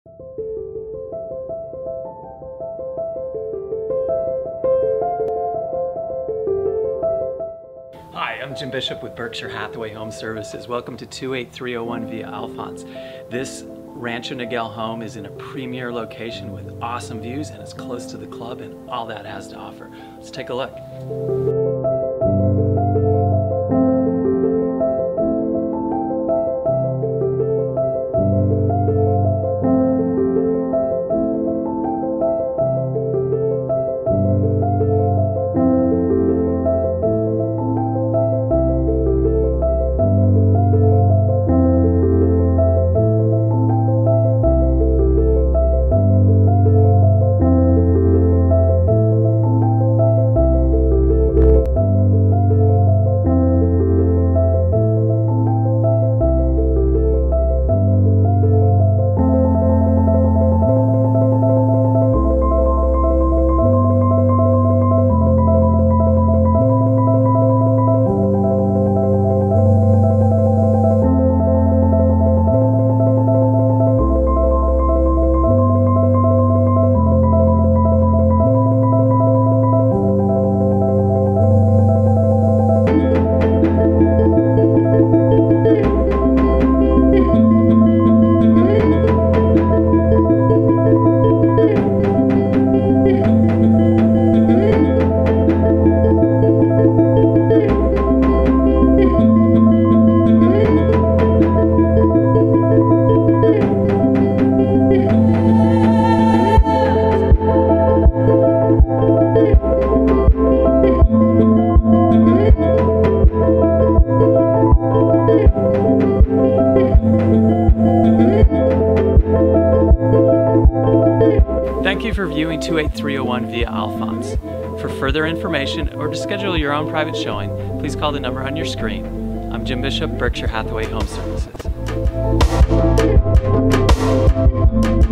Hi, I'm Jim Bishop with Berkshire Hathaway Home Services. Welcome to 28301 via Alfonse. This Rancho Niguel home is in a premier location with awesome views, and it's close to the club and all that has to offer. Let's take a look. Thank you for viewing 28301 via Alfonse. For further information or to schedule your own private showing, please call the number on your screen. I'm Jim Bishop, Berkshire Hathaway Home Services.